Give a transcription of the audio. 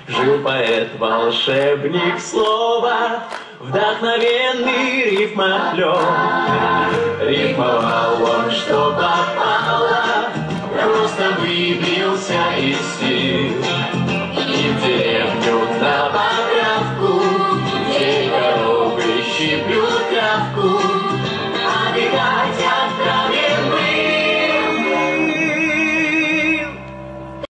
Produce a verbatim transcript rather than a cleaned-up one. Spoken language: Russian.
Жил поэт, волшебник слова, вдохновенный рифмоплёв. Рифмовал он, что попало, просто выбился из сил.